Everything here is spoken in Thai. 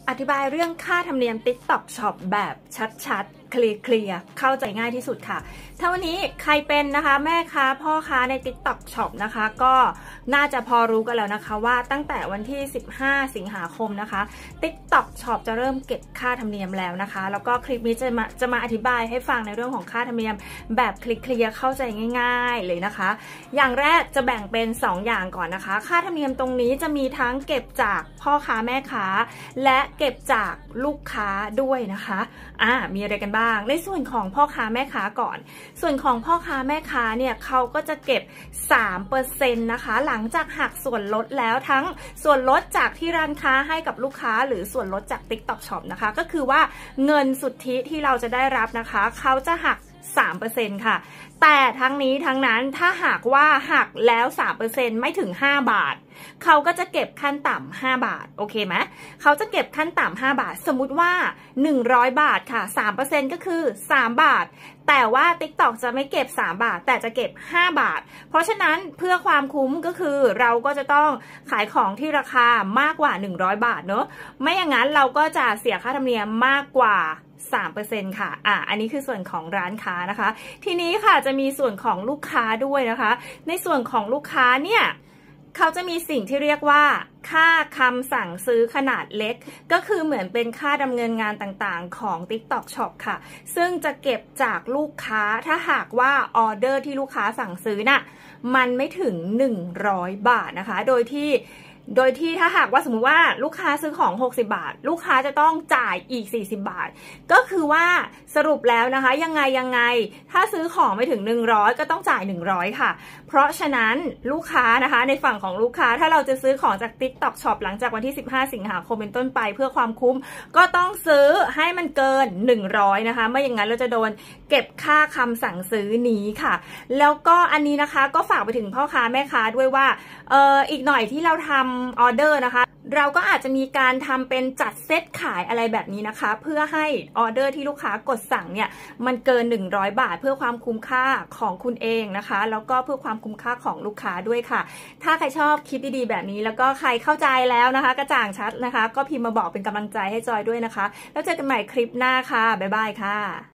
อธิบายเรื่องค่าธรรมเนียม TikTok Shop แบบชัดๆ เคลียร์เข้าใจง่ายที่สุดค่ะถ้าวันนี้ใครเป็นนะคะแม่ค้าพ่อค้าใน TikTok Shop นะคะก็น่าจะพอรู้กันแล้วนะคะว่าตั้งแต่วันที่15สิงหาคมนะคะ TikTok Shop จะเริ่มเก็บค่าธรรมเนียมแล้วนะคะแล้วก็คลิปนี้จะมาอธิบายให้ฟังในเรื่องของค่าธรรมเนียมแบบเคลียร์เข้าใจง่ายๆเลยนะคะอย่างแรกจะแบ่งเป็น2อย่างก่อนนะคะค่าธรรมเนียมตรงนี้จะมีทั้งเก็บจากพ่อค้าแม่ค้าและเก็บจากลูกค้าด้วยนะคะมีอะไรกันบ้างในส่วนของพ่อค้าแม่ค้าก่อนส่วนของพ่อค้าแม่ค้าเนี่ยเขาก็จะเก็บ 3% นะคะหลังจากหักส่วนลดแล้วทั้งส่วนลดจากที่ร้านค้าให้กับลูกค้าหรือส่วนลดจาก TikTok Shop นะคะก็คือว่าเงินสุทธิที่เราจะได้รับนะคะเขาจะหัก 3% ค่ะแต่ทั้งนี้ทั้งนั้นถ้าหากว่าหักแล้ว 3% ไม่ถึง5 บาทเขาก็จะเก็บขั้นต่ำ5 บาทโอเคไหมเขาจะเก็บขั้นต่ำ5 บาทสมมุติว่า100 บาทค่ะ 3% ก็คือ3 บาทแต่ว่า TikTok จะไม่เก็บ3 บาทแต่จะเก็บ5 บาทเพราะฉะนั้นเพื่อความคุ้มก็คือเราก็จะต้องขายของที่ราคามากกว่า100 บาทเนอะไม่อย่างนั้นเราก็จะเสียค่าธรรมเนียมมากกว่า3% ค่ะอันนี้คือส่วนของร้านค้านะคะทีนี้ค่ะจะมีส่วนของลูกค้าด้วยนะคะในส่วนของลูกค้าเนี่ยเขาจะมีสิ่งที่เรียกว่าค่าคำสั่งซื้อขนาดเล็กก็คือเหมือนเป็นค่าดำเนินงานต่างๆของ TikTok Shop ค่ะซึ่งจะเก็บจากลูกค้าถ้าหากว่าออเดอร์ที่ลูกค้าสั่งซื้อน่ะมันไม่ถึง100 บาทนะคะโดยที่ถ้าหากว่าสมมุติว่าลูกค้าซื้อของ60 บาทลูกค้าจะต้องจ่ายอีก40 บาทก็คือว่าสรุปแล้วนะคะยังไงถ้าซื้อของไม่ถึง100ก็ต้องจ่าย100ค่ะเพราะฉะนั้นลูกค้านะคะในฝั่งของลูกค้าถ้าเราจะซื้อของจาก TikTok Shop หลังจากวันที่15สิงหาคมเป็นต้นไปเพื่อความคุ้มก็ต้องซื้อให้มันเกิน100นะคะไม่อย่างนั้นเราจะโดนเก็บค่าคำสั่งซื้อนี้ค่ะแล้วก็อันนี้นะคะก็ฝากไปถึงพ่อค้าแม่ค้าด้วยว่าอีกหน่อยที่เราทำออเดอร์นะคะเราก็อาจจะมีการทำเป็นจัดเซตขายอะไรแบบนี้นะคะเพื่อให้ออเดอร์ที่ลูกค้ากดสั่งเนี่ยมันเกิน100 บาทเพื่อความคุ้มค่าของคุณเองนะคะแล้วก็เพื่อความคุ้มค่าของลูกค้าด้วยค่ะถ้าใครชอบคลิปดีๆแบบนี้แล้วก็ใครเข้าใจแล้วนะคะกระจ่างชัดนะคะก็พิมพ์มาบอกเป็นกำลังใจให้จอยด้วยนะคะแล้วเจอกันใหม่คลิปหน้าค่ะบ๊ายบายค่ะ